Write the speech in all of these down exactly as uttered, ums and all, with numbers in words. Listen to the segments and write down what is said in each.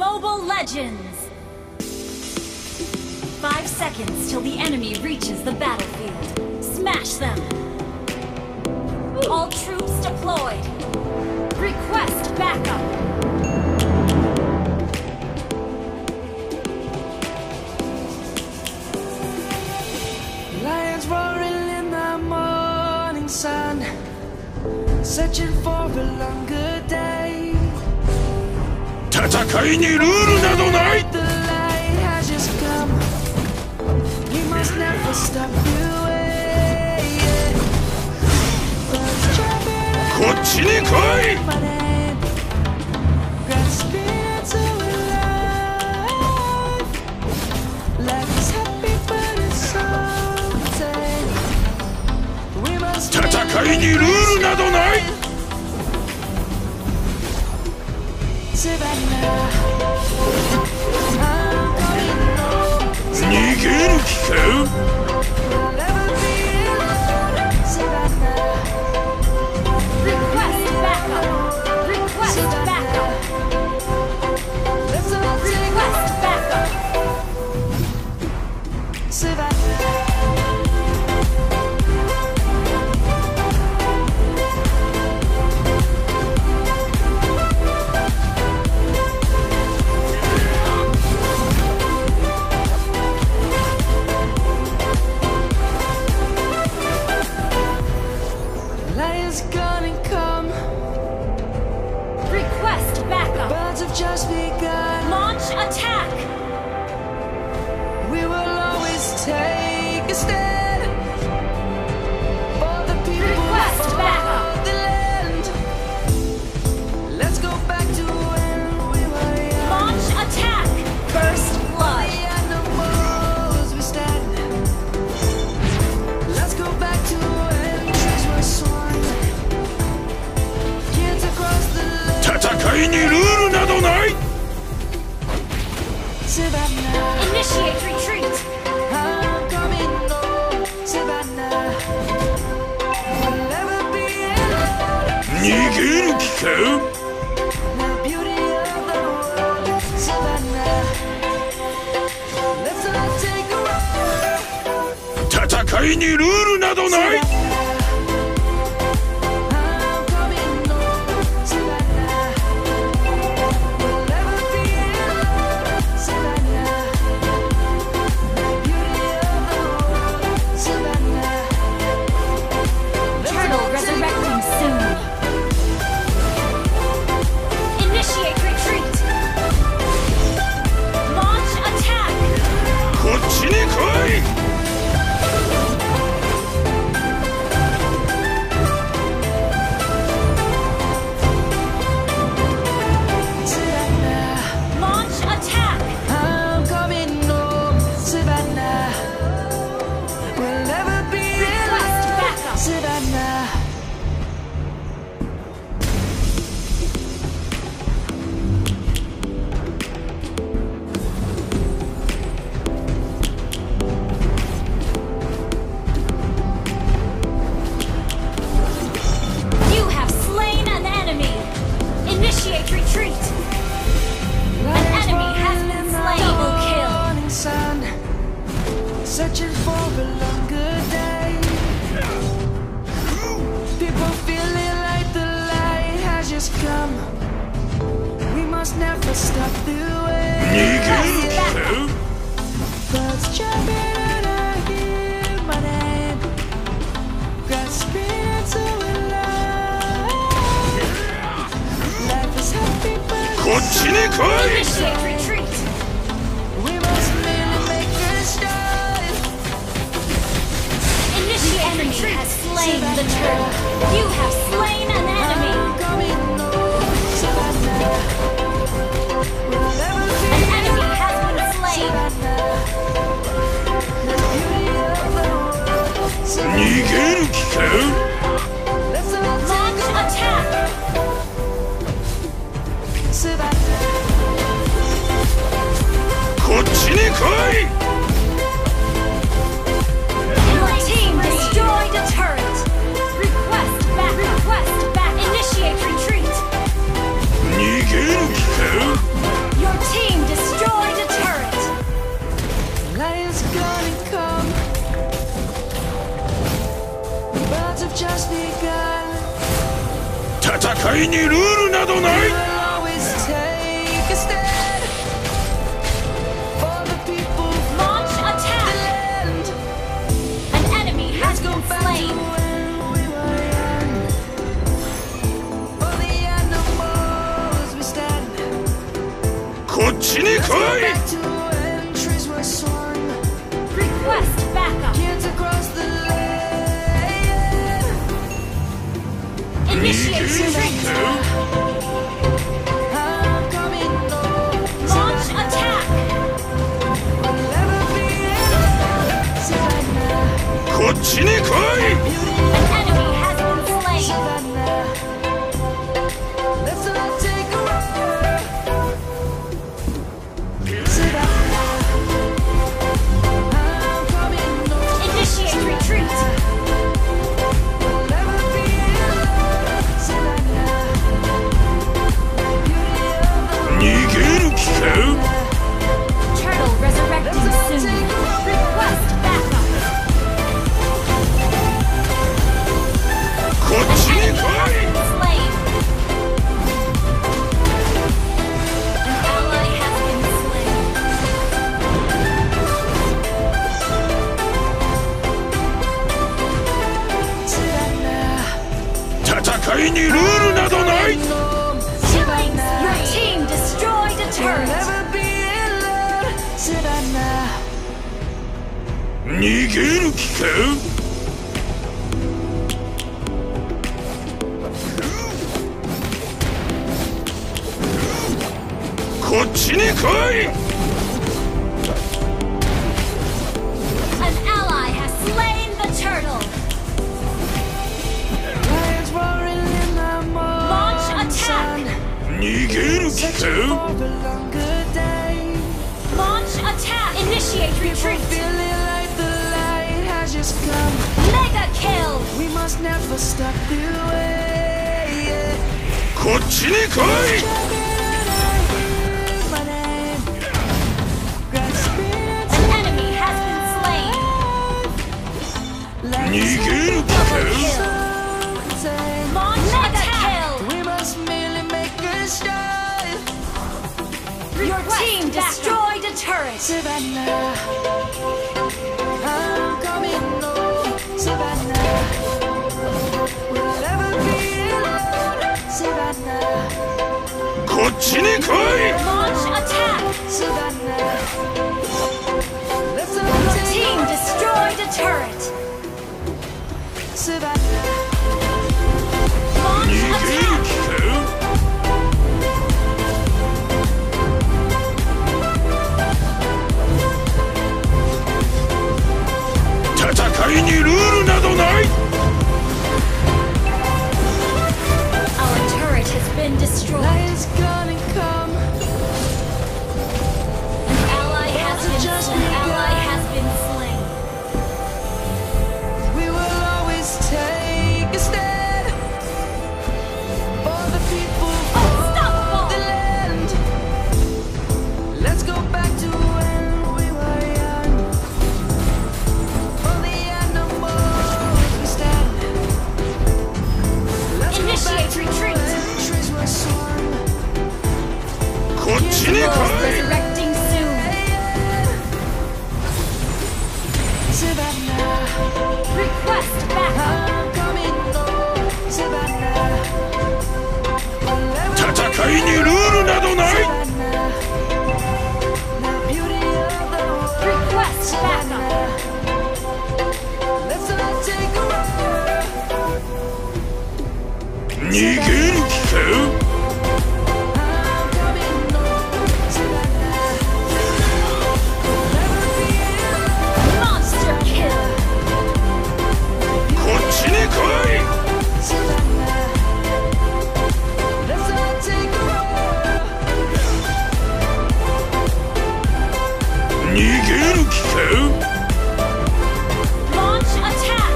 Mobile Legends! Five seconds till the enemy reaches the battlefield. Smash them! All troops deployed! Request backup! Lions roaring in the morning sun, searching for a longer day. 戦いにルールなどない。 The light has just come. We must never stop the way. こっちに来い。 Grasping into life. Life is happy, but it's something. We must 戦いにルールなどない。 逃げる気か。 Request backup! Request backup! Request backup! Lions gonna come. Request backup! Birds have just begun. Launch attack! We will always take a stand for the people Request of backup. the land. Let's go back to when we were young. Launch attack! First blood! The animals we stand. Let's go back to when trees were swung. Kids across the land. 戦いにルールなどない。 Savannah. Initiate retreat! I'm coming home, Savannah. We'll never be alone. 逃げる気か。 The beauty of the world, Savannah. Let's all take a ride. 戦いにルールなどない。 I'm coming home, Savannah. We'll never be alone, Savannah. The beauty of the world, Savannah. Turtle resurrecting soon! Initiate retreat! Launch attack! こっちに来い。 Savannah. Launch attack! I'm coming home, Savannah. We'll never be Request alone, backup! Savannah. You have slain an enemy! Initiate retreat! An enemy has been slain! Double kill! Morning sun, searching for a longer day. People feeling like the light has just come. We must never stop the 逃げ way. る気か。 Birds jumping and I hear my name. Grasping into life. Life is happy, but こっちに来い。 Initiate retreat! we must merely make a start. Initiate retreat! Has slain the turtle! You have slain an enemy! I'm coming home, Savannah. We'll never be An enemy has been slain! Savannah. The beauty of the world, 逃 Savannah. げる気か。 Let's all Launch take a attack! Savannah. こっちに来い。 Your team destroyed a turret! Request back! Request back! Initiate retreat! 逃げる気か。 Your team 戦いにルールなどない Always take a stand for the people of Launch the attack! land. An enemy has Let's go been back to slain! when we were young. For the animals we stand. こっちに Let's 来 go い back to when trees were swung. Request backup! Kids across the land. Initiate 逃げる retreat! か I'm coming home. Launch attack! We'll never be alone. Savannah, こっちに来い beauty An enemy has been slain! Savannah. Let's all take a ride. Savannah, I'm coming home. Initiate retreat! We'll never be alone. Savannah, beauty of the 逃げる気か Turtle resurrecting soon! Request backup! こっち An に enemy 来 has い been slain! An ally has been slain! Savannah, 戦いにルールなどない Killings! Your team destroyed a we'll turret! never be alone. Savannah, 逃げる気か こっちに来い An ally has slain the turtle! lions roaring in the Launch morning attack! sun. 逃げる気 Searching か for a longer day. Launch attack! Initiate People retreat! feeling like the light has just come. Mega kill! We must never stop the way. こっちに来い My name, grasping An enemy has been slain! like 逃げる気 Double か kill! something. Launch mega kill! We must merely make a start. Your team destroyed a turret! Savannah, I'm coming home. Savannah, we'll never be alone. Savannah, こっちに来い Launch attack! Savannah, let's all Your take team destroyed a turret! Savannah, Launch 逃げる attack! 気か 戦いにルールなどない Our turret has been destroyed. light is gonna come. An ally has been Just slain. An begun. ally has been slain. We will always take a stand for the people Unstoppable! of the land. Let's go back to when we were young. For the animals we stand. Let's go back Initiate to retreat. when trees were swung. こっちに来 Wolves い resurrecting soon. Savannah, Request backup. I'm coming home. Savannah, we'll never 戦いにルールなどない Savannah, the beauty of the world. Request backup. Let's all take a ride. 逃げる気か I'm coming home. Savannah, we'll never be alone. Monster kill. こっちに来い Savannah, let's all take a ride. 逃げる気か Launch attack.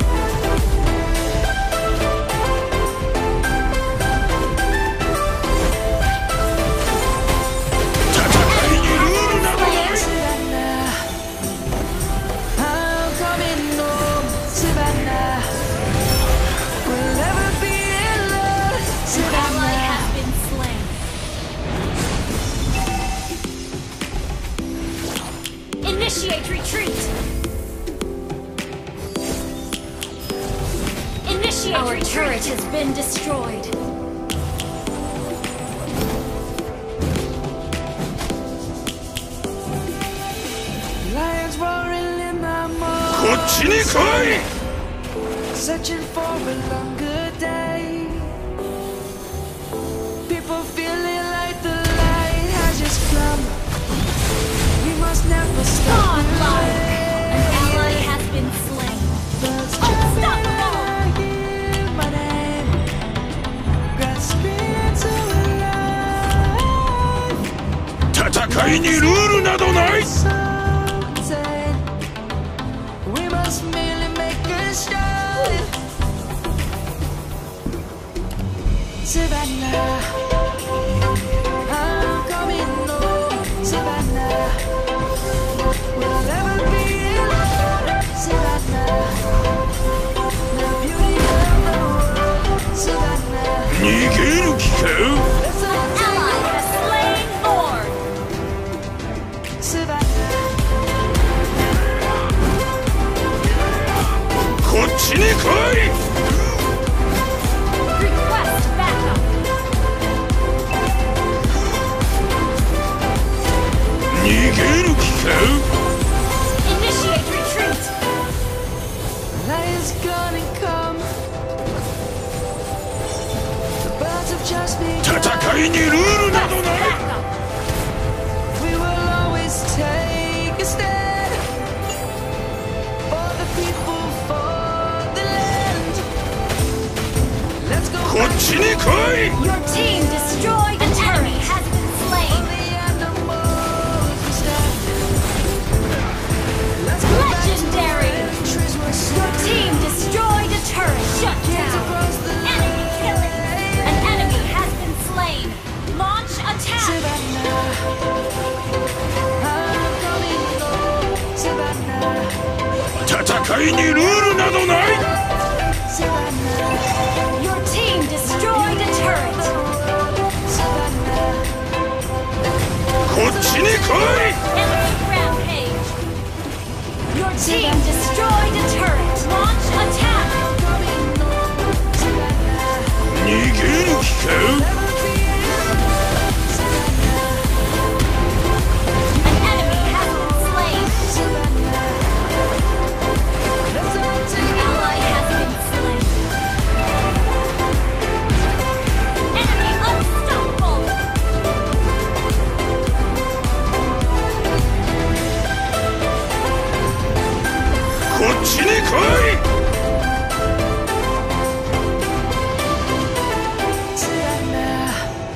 戦いにルールなどない Savannah, I'm coming home. Savannah, we'll never be alone. has been destroyed. Lions roaring in the こっちに来い searching for a longer day. People feeling like the light has just come. We must never stop. Godlike! An ally has been slain. Unstoppable! My name, grasping into life. 戦いにルールなどない Something. We must merely make a start. Savannah, I'm coming home. Savannah, we'll never be alone. Savannah, the beauty of the world. Savannah, 逃げる気か let's all Ally take has slain Lord. Savannah. こっちに来い Request backup. 逃げる気か Initiate retreat. Lion's gonna come. The birds have just begun. 戦いにルールなど Request ない backup. We will always take a stand for the people, for the land. Let's go こっちに来い Your team destroyed an enemy has been for slain. the animals we stand. Let's go back to Legendary. where the trees were Your sown. team destroyed a turret. Shut Kids down. across the Enemy killing. An enemy has been slain. Launch attack. Savannah, I'm coming home. Savannah, 戦いにルールなどない Savannah, Your team destroyed a turret. Savannah, こっちに来い Enemy rampage. Your team destroyed a turret. Launch attack. coming home. Savannah, 逃げる気か never be alone. Savannah, An enemy has been slain. Savannah, let's all take Ally has been slain. Enemy unstoppable. こっちに来い Savannah,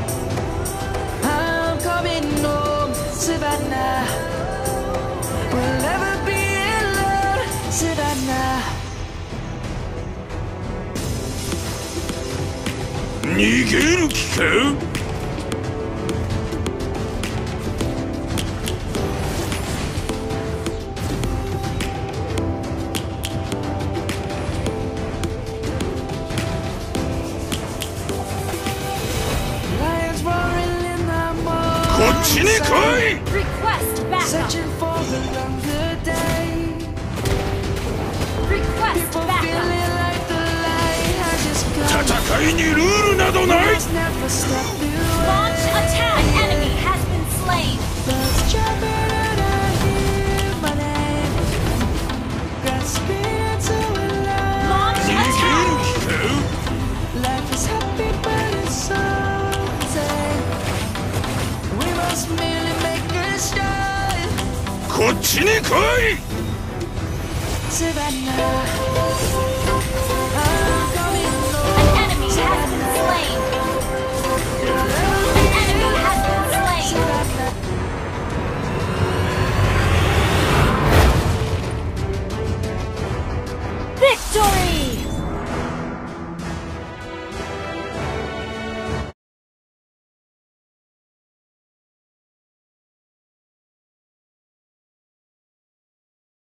I'm coming home. Savannah, we'll never be alone. Savannah, 逃げる気か lions roaring in the こっちに来 morning. い Request backup. Searching for a longer day. Request People backup. feeling like the light has just come. 戦いにルールなどない Must never stop through Launch attack. An enemy has been slain. birds jumping and I hear my name. Grasping into a Launch 逃げる attack. 気か life is happy but it's so sad. We must merely make a start. こっちに来い Savannah,